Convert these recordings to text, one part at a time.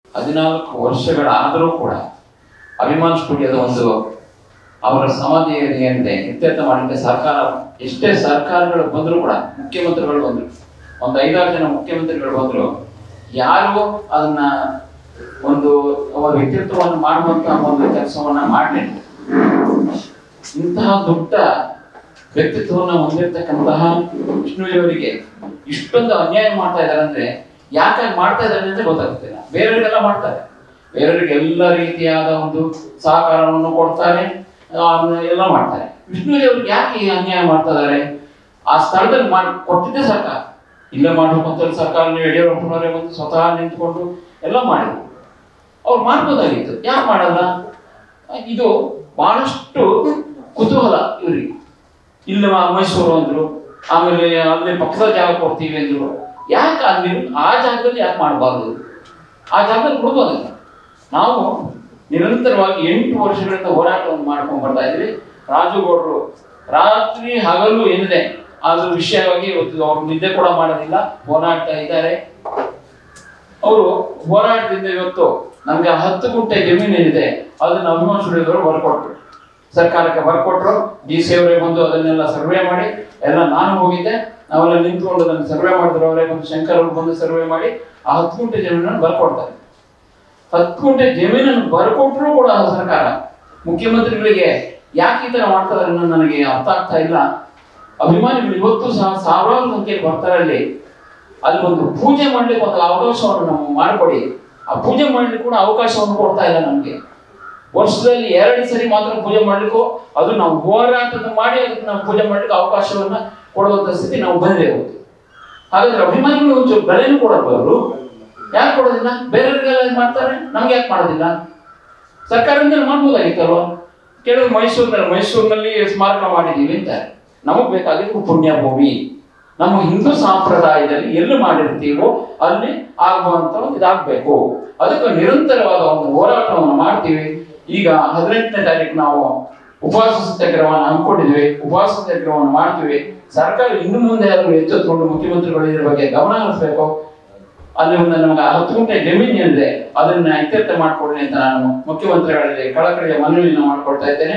14 ವರ್ಷಗಳಾದರೂ ಕೂಡ ಅಭಿಮಾನ್ ಸ್ಟುಡಿಯೋದ ಒಂದು ಅವರ ಸಮಾಧಿ ಏನಿದೆ ಇತ್ಯರ್ಥ ಮಾಡಲಿಕ್ಕೆ ಸರ್ಕಾರ ಎಷ್ಟೇ ಸರ್ಕಾರಗಳು ಬಂದರೂ ಕೂಡ ಮುಖ್ಯಮಂತ್ರಿಗಳು ಬಂದರು, ಒಂದು 5-6 ಜನ ಮುಖ್ಯಮಂತ್ರಿಗಳು ಬಂದರು, ಯಾರು ಅದನ್ನ ಒಂದು ಅವರ ವ್ಯಕ್ತಿತ್ವವನ್ನು ಮಾಡುವಂತಹ ಒಂದು ಕೆಲಸವನ್ನ ಮಾಡಲಿಲ್ಲ. ಇಂತಹ ದೊಡ್ಡ ವ್ಯಕ್ತಿತ್ವವನ್ನು ಹೊಂದಿರತಕ್ಕಂತಹ ವಿಷ್ಣುವರಿಗೆ ಇಷ್ಟೊಂದು ಅನ್ಯಾಯ ಮಾಡ್ತಾ ಇದ್ದಾರೆ ಅಂದ್ರೆ ಯಾಕೆ ಮಾಡ್ತಾ ಇದ್ದಾರೆ ಅಂತ ಗೊತ್ತಾಗ್ತಿಲ್ಲ. ಬೇರೆಯವರಿಗೆಲ್ಲ ಮಾಡ್ತಾರೆ, ಬೇರೆಯವರಿಗೆ ಎಲ್ಲ ರೀತಿಯಾದ ಒಂದು ಸಹಕಾರವನ್ನು ಕೊಡ್ತಾರೆ, ಎಲ್ಲ ಮಾಡ್ತಾರೆ. ವಿಷ್ಣುವರಿಗೆ ಯಾಕೆ ಈ ಅನ್ಯಾಯ ಮಾಡ್ತಾ ಇದ್ದಾರೆ? ಆ ಸ್ಥಳದಲ್ಲಿ ಕೊಟ್ಟಿದ್ದೆ ಸರ್ಕಾರ, ಇಲ್ಲ ಮಾಡಬೇಕಂತ ಸರ್ಕಾರ ಯಡಿಯೂರಪ್ಪನವರೇ ಬಂದು ಸ್ವತಃ ನಿಂತ್ಕೊಂಡು ಎಲ್ಲ ಮಾಡಿದ್ರು. ಅವ್ರು ಮಾಡ್ಬೋದಾಗಿತ್ತು, ಯಾಕೆ ಮಾಡಲ್ಲ? ಇದು ಬಹಳಷ್ಟು ಕುತೂಹಲ ಇವರಿಗೆ. ಇಲ್ಲ ಮೈಸೂರು ಅಂದ್ರು, ಆಮೇಲೆ ಅಲ್ಲಿ ಪಕ್ಕದ ಜಾಗ ಕೊಡ್ತೀವಿ ಅಂದ್ರು. ಯಾಕೆ ಅಲ್ಲಿ ಆ ಜಾಗದಲ್ಲಿ ಯಾಕೆ ಮಾಡಬಾರ್ದು? ಆ ಜಾಗದಲ್ಲಿ ಕೊಡ್ಬೋದಲ್ಲ. ನಾವು ನಿರಂತರವಾಗಿ 8 ವರ್ಷಗಳಿಂದ ಹೋರಾಟವನ್ನು ಮಾಡ್ಕೊಂಡು ಬರ್ತಾ ಇದ್ವಿ. ರಾಜುಗೌಡರು ರಾತ್ರಿ ಹಗಲು ಏನಿದೆ ಅದ್ರ ವಿಷಯವಾಗಿ ಇವತ್ತು ಅವ್ರು ನಿದ್ದೆ ಕೂಡ ಮಾಡೋದಿಲ್ಲ, ಹೋರಾಡ್ತಾ ಇದ್ದಾರೆ. ಅವರು ಹೋರಾಟದಿಂದ ಇವತ್ತು ನಮ್ಗೆ 10 ಗುಂಟೆ ಜಮೀನು ಏನಿದೆ ಅದನ್ನ ಅಭಿಮಾನ್ ಸ್ಟುಡಿಯೋದವರು ಬರ್ಕೊಟ್ರು, ಸರ್ಕಾರಕ್ಕೆ ಬರ್ಕೊಟ್ರು. DC ಅವರೇ ಬಂದು ಅದನ್ನೆಲ್ಲ ಸರ್ವೆ ಮಾಡಿ, ಎಲ್ಲ ನಾನು ಹೋಗಿದ್ದೆ, ನಾವೆಲ್ಲ ನಿಂತ್ಕೊಂಡು ಅದನ್ನು ಸರ್ವೆ ಮಾಡಿದ್ರು. ಅವರೇ ಬಂದು ಶಂಕರ್ ಅವರು ಬಂದು ಸರ್ವೆ ಮಾಡಿ ಆ 10 ಗುಂಟೆ ಜಮೀನನ್ನು ಬರ್ಕೊಡ್ತಾರೆ. 10 ಗುಂಟೆ ಜಮೀನನ್ನು ಬರ್ಕೊಟ್ರು ಕೂಡ ಸರ್ಕಾರ ಮುಖ್ಯಮಂತ್ರಿಗಳಿಗೆ ಯಾಕೆ ಈ ತರ ಮಾಡ್ತಾರೆ ಅನ್ನೋದು ನನಗೆ ಅರ್ಥ ಆಗ್ತಾ ಇಲ್ಲ. ಅಭಿಮಾನಿಗಳು ಇವತ್ತು ಸಹ ಸಾವಿರಾರು ಸಂಖ್ಯೆಯಲ್ಲಿ ಬರ್ತಾರೆ. ಅಲ್ಲಿ ಒಂದು ಪೂಜೆ ಮಾಡ್ಲಿಕ್ಕೆ ಒಂದು ಅವಕಾಶವನ್ನು ನಾವು ಮಾಡಿಕೊಡಿ. ಆ ಪೂಜೆ ಮಾಡ್ಲಿಕ್ಕೆ ಕೂಡ ಅವಕಾಶವನ್ನು ಕೊಡ್ತಾ ಇಲ್ಲ ನಮ್ಗೆ. ವರ್ಷದಲ್ಲಿ 2 ಸರಿ ಮಾತ್ರ ಪೂಜೆ ಮಾಡ್ಲಿಕ್ಕೂ, ಅದು ನಾವು ಹೋರಾಟದ ಮಾಡಿ ಅದಕ್ಕೆ ನಾವು ಪೂಜೆ ಮಾಡ್ಲಿಕ್ಕೆ ಅವಕಾಶವನ್ನ ಕೊಡುವಂತ ಸ್ಥಿತಿ ನಾವು ಬಂದೇ ಹೋಗ್ತೀವಿ. ಹಾಗಾದ್ರೆ ಅಭಿಮಾನಿಗಳು ಒಂಚೂರು ಬೆಲೆನೂ ಕೊಡಬಹುದು, ಯಾಕೆ ಕೊಡೋದಿಲ್ಲ? ಬೇರೆಯವರಿಗೆಲ್ಲ ಮಾಡ್ತಾರೆ, ನಮ್ಗೆ ಯಾಕೆ ಮಾಡೋದಿಲ್ಲ? ಸರ್ಕಾರದಿಂದ ಮಾಡ್ಬೋದಾಗಿತ್ತಲ್ವ? ಕೆಲವರು ಮೈಸೂರಿನಲ್ಲಿ ಸ್ಮಾರಕ ಮಾಡಿದೀವಿ ಅಂತಾರೆ. ನಮಗ್ ಬೇಕಾಗಿದ್ದು ಪುಣ್ಯ ಭೂಮಿ, ನಮ್ಮ ಹಿಂದೂ ಸಂಪ್ರದಾಯದಲ್ಲಿ ಎಲ್ಲಿ ಮಾಡಿರ್ತೀವೋ ಅಲ್ಲಿ ಆಗುವಂತ ಇದಾಗಬೇಕು. ಅದಕ್ಕೆ ನಿರಂತರವಾದ ಒಂದು ಹೋರಾಟವನ್ನು ಮಾಡ್ತೀವಿ. ಈಗ 18ನೇ ತಾರೀಕು ನಾವು ಉಪವಾಸ ಸತ್ಯಾಗ್ರಹವನ್ನು ಹಮ್ಮಿಕೊಂಡಿದ್ವಿ, ಉಪವಾಸ ಸತ್ಯಾಗ್ರಹವನ್ನು ಮಾಡ್ತೀವಿ. ಸರ್ಕಾರ ಇನ್ನು ಮುಂದೆ ಆದರೂ ಎಚ್ಚೆತ್ತುಕೊಂಡು ಮುಖ್ಯಮಂತ್ರಿಗಳು ಇದರ ಬಗ್ಗೆ ಗಮನ ಹರಿಸಬೇಕು. ಅಲ್ಲಿ ಒಂದು ನಮಗೆ 10 ಗುಂಟೆ ಜಮೀನು ಏನಿದೆ ಅದನ್ನ ಇತ್ಯರ್ಥ ಮಾಡಿಕೊಡ್ಲಿ ಅಂತ ನಾನು ಮುಖ್ಯಮಂತ್ರಿಗಳಲ್ಲಿ ಕಳಕಳಿಯ ಮನವಿಯನ್ನು ಮಾಡಿಕೊಡ್ತಾ ಇದ್ದೇನೆ.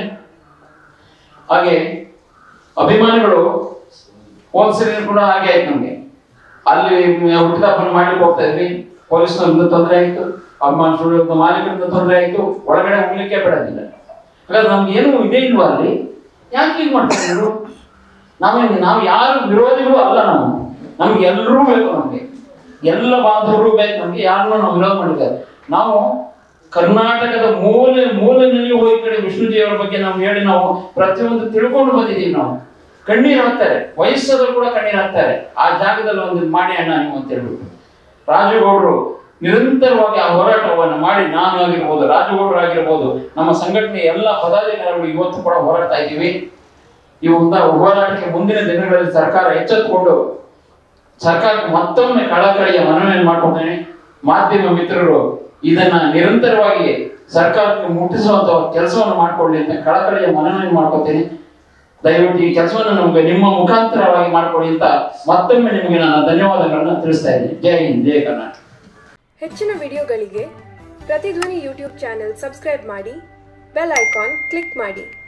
ಹಾಗೆ ಅಭಿಮಾನಿಗಳು ಹೋದ್ಸರಿ ಕೂಡ ಹಾಗೆ ಆಯ್ತು. ನಮ್ಗೆ ಅಲ್ಲಿ ಹುಟ್ಟುಹಬ್ಬನ ಮಾಡ್ಲಿಕ್ಕೆ ಹೋಗ್ತಾ ಇದ್ವಿ, ಪೊಲೀಸ್ನವರಿಂದ ತೊಂದರೆ ಆಯ್ತು, ಅಭಿಮಾನ್ ಸ್ಟುಡಿಯೋದ ಮಾಲೀಕರಿಂದ ತೊಂದರೆ ಆಯ್ತು, ಒಳಗಡೆ ಹೋಗ್ಲಿಕ್ಕೆ ಬಿಡೋದಿಲ್ಲ. ಹಾಗಾದ್ರೆ ನಮ್ಗೆ ಏನು ಇದೇ ಇಲ್ವಾ ಅಲ್ಲಿ? ಯಾಕೆ ಹೀಗೆ ಮಾಡ್ತಾರೆ? ನಾವು ಯಾರು ವಿರೋಧಿಗಳು ಅಲ್ಲ. ನಮ್ಗೆ ಎಲ್ಲರೂ ಬೇಕು, ನಮ್ಗೆ ಎಲ್ಲ ಬಾಂಧವರು ಬೇಕು, ನಮ್ಗೆ ಯಾರನ್ನೂ ನಾವು ವಿರೋಧ ಮಾಡಿದ್ದಾರೆ. ನಾವು ಕರ್ನಾಟಕದ ಮೂಲೆಯಲ್ಲಿ ಹೋಗಿ ಕಡೆ ವಿಷ್ಣುಜಿಯವರ ಬಗ್ಗೆ ನಾವು ಹೇಳಿ ನಾವು ಪ್ರತಿಯೊಂದು ತಿಳ್ಕೊಂಡು ಬಂದಿದ್ದೀವಿ. ನಾವು ಕಣ್ಣೀರು ಹಾಕ್ತಾರೆ, ವಯಸ್ಸಾದ್ರು ಕೂಡ ಕಣ್ಣೀರು ಹಾಕ್ತಾರೆ. ಆ ಜಾಗದಲ್ಲಿ ಒಂದು ಮಾಡಿ ಅಣ್ಣ ನೀವು ಅಂತ ಹೇಳ್ಬಿಟ್ಟು ರಾಜುಗೌಡರು ನಿರಂತರವಾಗಿ ಆ ಹೋರಾಟವನ್ನು ಮಾಡಿ, ನಾನು ಆಗಿರ್ಬೋದು, ರಾಜುಗೌಡರು ಆಗಿರ್ಬೋದು, ನಮ್ಮ ಸಂಘಟನೆಯ ಎಲ್ಲ ಪದಾಧಿಕಾರಿಗಳು ಇವತ್ತು ಕೂಡ ಹೋರಾಡ್ತಾ ಇದ್ದೀವಿ. ಈ ಒಂದು ಹೋರಾಟಕ್ಕೆ ಮುಂದಿನ ದಿನಗಳಲ್ಲಿ ಸರ್ಕಾರ ಎಚ್ಚೆತ್ತುಕೊಂಡು ಸರ್ಕಾರಕ್ಕೆ ಮತ್ತೊಮ್ಮೆ ಕಳಕಳಿಯ ಮನವಿಯನ್ನು ಮಾಡ್ಕೊಳ್ತೇನೆ. ಮಾಧ್ಯಮ ಮಿತ್ರರು ಇದನ್ನ ನಿರಂತರವಾಗಿ ಸರ್ಕಾರಕ್ಕೆ ಮುಟ್ಟಿಸುವಂತ ಕೆಲಸವನ್ನು ಮಾಡಿಕೊಳ್ಳಿ ಅಂತ ಕಳಕಳಿಯ ಮನವಿಯನ್ನು ಮಾಡ್ಕೊಳ್ತೇನೆ. ದಯವಿಟ್ಟು ಈ ಕೆಲಸವನ್ನು ನಮಗೆ ನಿಮ್ಮ ಮುಖಾಂತರವಾಗಿ ಮಾಡಿಕೊಡಿ ಅಂತ ಮತ್ತೊಮ್ಮೆ ನಿಮಗೆ ನಾನು ಧನ್ಯವಾದಗಳನ್ನು ತಿಳಿಸ್ತಾ ಇದ್ದೀನಿ. ಜೈ ಹಿಂದ್, ಜೈ ಕರ್ನಾಟಕ. ಹೆಚ್ಚಿನ ವಿಡಿಯೋಗಳಿಗೆ ಪ್ರತಿಧ್ವನಿ ಯೂಟ್ಯೂಬ್ ಚಾನೆಲ್ ಸಬ್ಸ್ಕ್ರೈಬ್ ಮಾಡಿ, ಬೆಲ್ ಐಕಾನ್ ಕ್ಲಿಕ್ ಮಾಡಿ.